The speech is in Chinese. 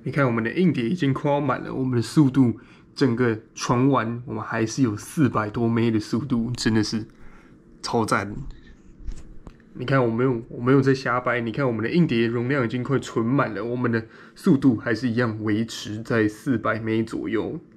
你看我们的硬碟已经快要满了，我们的速度整个传完，我们还是有400多 M 的速度，真的是超赞。你看我没有在瞎掰，你看我们的硬碟容量已经快存满了，我们的速度还是一样维持在400 M 左右，